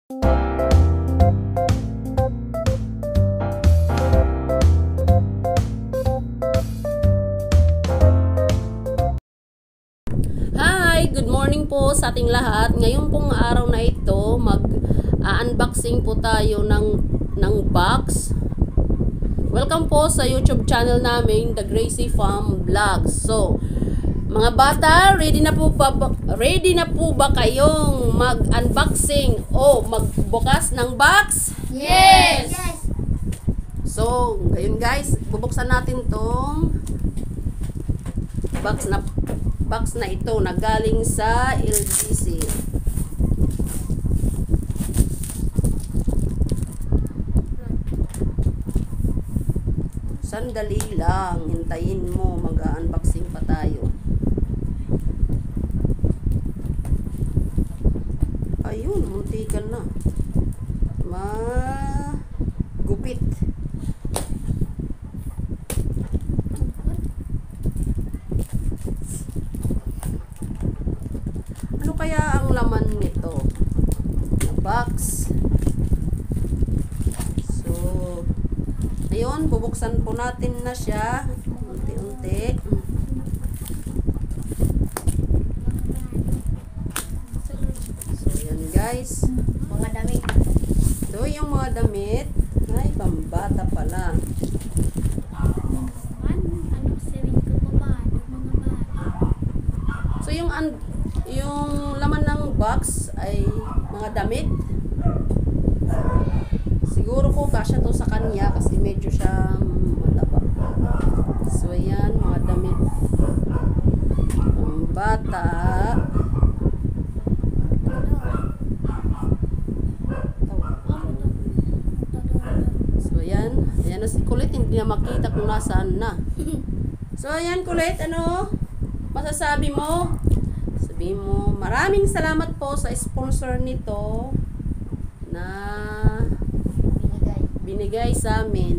Hi! Good morning po sa ating lahat. Ngayon pong araw na ito, mag-unboxing po tayo ng box. Welcome po sa YouTube channel namin, The Gracie Farm Vlogs. So, mga bata, ready na po ba kayong mag-unboxing o magbukas ng box? Yes! So, ngayon guys, bubuksan natin tong box na ito na galing sa LGC. Sandali lang, hintayin mo, mag-unboxing pa tayo. Ayun, muntikan na. Magupit. Ano kaya ang laman nito? Na box. So, ayun, bubuksan po natin na siya. Unti-unti. So, yan guys. Mga damit. Ito yung mga damit. Ay, pambata pala. So, yung laman ng box ay mga damit. Siguro po kasya to sa kanya kasi medyo siya mataba. So, ayan, mga damit. Pambata. So, ayan. Ayan na si Kulit. Hindi na makita kung nasaan na. So, ayan Kulit. Ano masasabi mo? Sabi mo, maraming salamat po sa sponsor nito na binigay sa amin.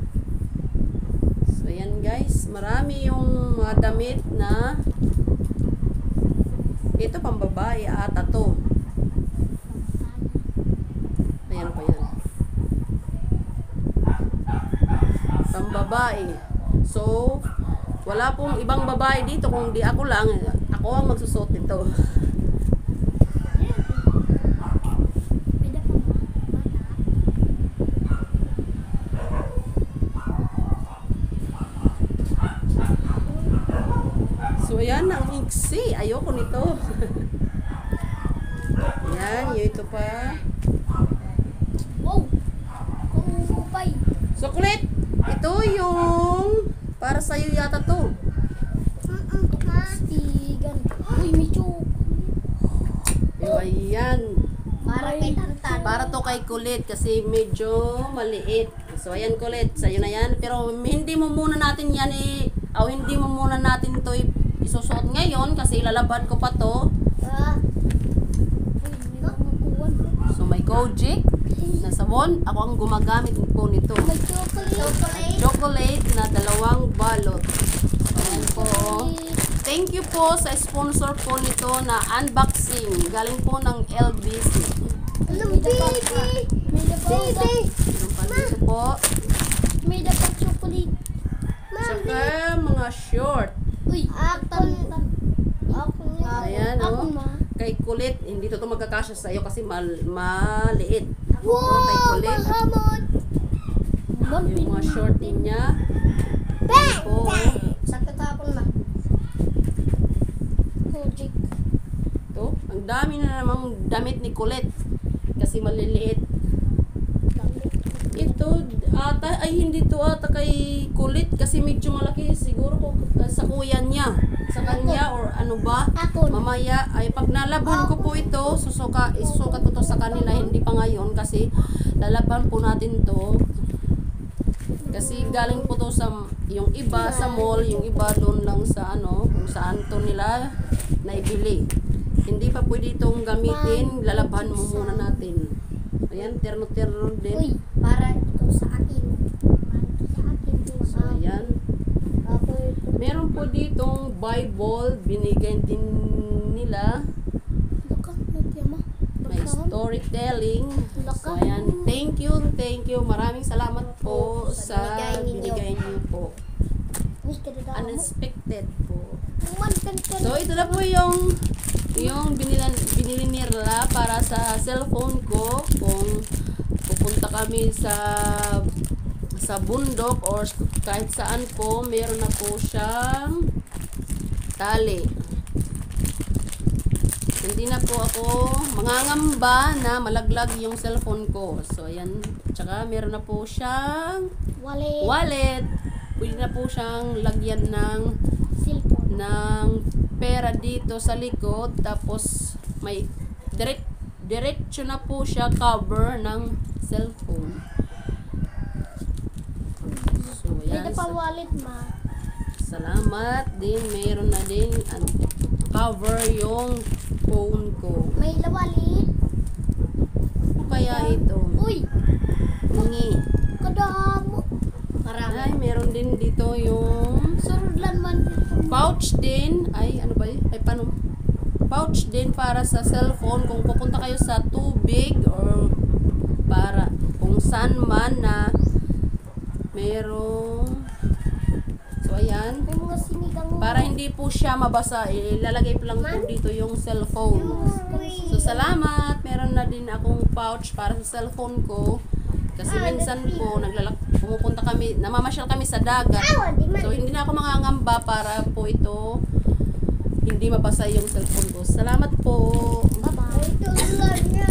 So, ayan guys. Marami yung mga damit na ito pambabae ata to. Ayan pa yan. Pambabae. So, wala pong ibang babae dito kung di ako lang. Ako ang magsusot nito. So, ayan, ang iksi. Ayoko nito. Ayan, yung ito pa. Wow! Kumupay. So, Kulit, ito yung para sa'yo yata to. Stigan. Uy, may choke. Ayan. Para kay Tantan. Para to kay Kulit kasi medyo maliit. So, ayan Kulit, sa'yo na yan. Pero hindi mo muna natin yan hindi mo muna natin to isusuot ngayon kasi lalaban ko pa to. Uy, may kamakuwan. So, may Kojic na sabon. Ako ang gumagamit po nito. May chocolate. Chocolate na 2 balot. So, ayan po. Thank you po sa sponsor po nito na unboxing. Galing po ng LBC. May dapat. May dapat. Meron pa dito po. May dapat chocolate. Saka mga short. Uy, ako na. Ayan, Ako oh. ma. Kay Kulit, hindi to magkakasya sa iyo kasi maliit. Wow, kay Kulit. mahamon. Yung mga short niya. Bang! Po. Sakto tapon ma. Kojic. Ito, ang dami na namang damit ni Kulit. Kasi maliliit. Ito, hindi to ata kay Kulit kasi medyo malaki. Siguro kung sa kuya niya. Sa kanya or ano ba. Ako. Mamaya, ay pag nalaban ko po ito, isusukat ko to sa kanila. Hindi pa ngayon kasi lalaban po natin to. Kasi galing po to sa, yung iba sa mall, yung iba doon lang sa kung saan to nila naibili. Hindi pa pwede itong gamitin, lalaban mo muna natin. Ayan, terno-terno din. Uy, para ito sa akin. Para ito sa akin. So, ayan. Ako ito. Meron po ditong Bible, binigay din nila. Laka, may tiyama. May storytelling. So, ayan. Thank you. Maraming salamat po sa binigay niyo po. Unexpected po. So, ito na po yung binili ni Rla para sa cellphone ko. Kung pupunta kami sa bundok or kahit saan po, meron na po siyang tali. Hindi na po ako mangangamba na malaglag yung cellphone ko. So, ayan. Tsaka, meron na po siyang wallet. Pwede na po siyang lagyan ng pera dito sa likod. Tapos, may diretso na po siya cover ng cellphone. So, ayan. Salamat din. Mayroon na din cover yung phone ko. May lawalit. Kaya ito. Uy! Hingi. Kadamo. Ay, meron din dito yung Surudlan man dito. pouch din. Ay, ano ba yun? Ay, paano? Pouch din para sa cellphone. Kung pupunta kayo sa tubig or para kung saan man na merong. So, ayan. May mga sinigang. Para hindi po siya mabasa, ilalagay po lang po dito yung cellphone. So, salamat. Meron na din akong pouch para sa cellphone ko. Kasi minsan po, pumupunta kami, namamasyal kami sa dagat. So, hindi na ako mangangamba para po ito hindi mabasa yung cellphone ko. Salamat po. Bye-bye. Ito lang niya.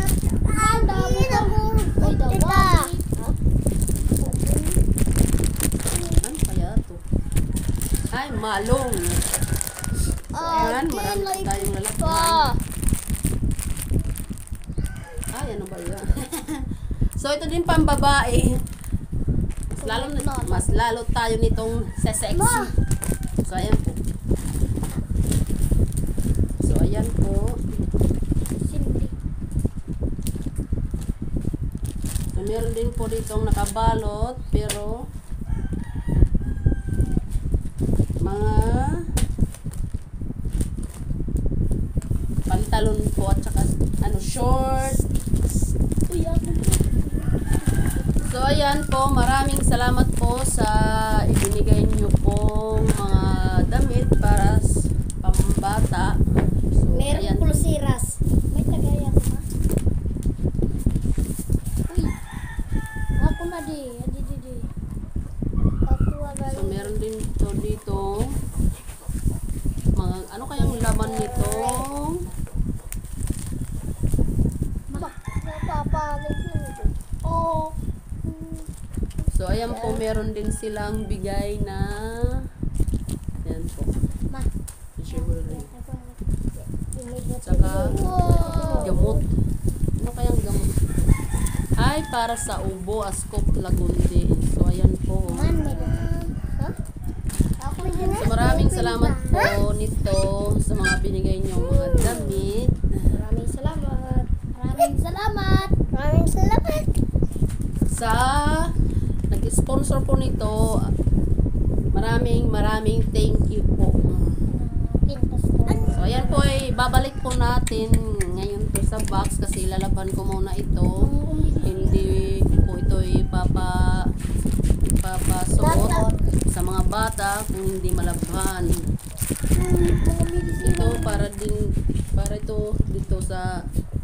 May dawali. Ano kaya ito? Ay, malong. So, ayan, marami po tayong lalakyan. Ay, ano ba yun? So, ito din pambabae. Mas lalo tayo nitong sexy. So, ayan po. So, ayan po. So, meron din po ditong nakabalot, pero mga pantalon po at saka short. So, ayan po, maraming salamat po sa ibinigay niyo pong mga damit para pambata. So, Meron ayan. pulsiras. May tagayan ba? Uy. Ako na di. Ako na So, meron din dito mga, ano kayang laman nito? Oh. So, ayan po, meron din silang bigay na ayan po, Ma. jewelry. Tsaka, gamot. Ano kayang gamot? Ay, para sa ubo, Ascop, Lagundi. So, ayan po. So, maraming salamat po nito sa mga binigay niyong mga damit. Maraming salamat. Maraming salamat. Maraming salamat. Sa nag-sponsor po nito, maraming thank you po. So, ayan po ay babalik po natin ngayon po sa box kasi lalaban ko muna ito. Hindi po ito ipapasuot sa mga bata kung hindi malabhan. Ito para ito dito sa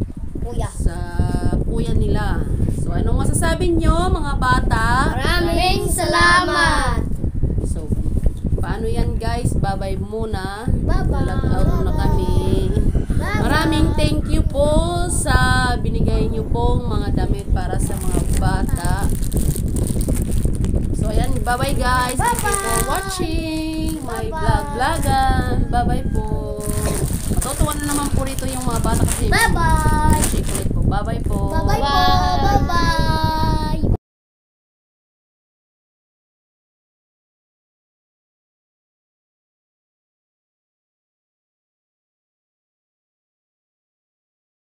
kuya nila. So, anong masasabi nyo mga bata? Maraming salamat. So, paano yan guys? Bye-bye muna. Bye-bye. Nag-out na kami. Maraming thank you po sa binigay nyo pong mga damit para sa mga bata. So, ayan. Bye-bye guys. Thank you for watching my vlog-vlogan. Bye-bye po. Matutuwa na naman po rito yung mga bata kasi Bye-bye. check ulit po. Bye-bye po. Bye-bye po.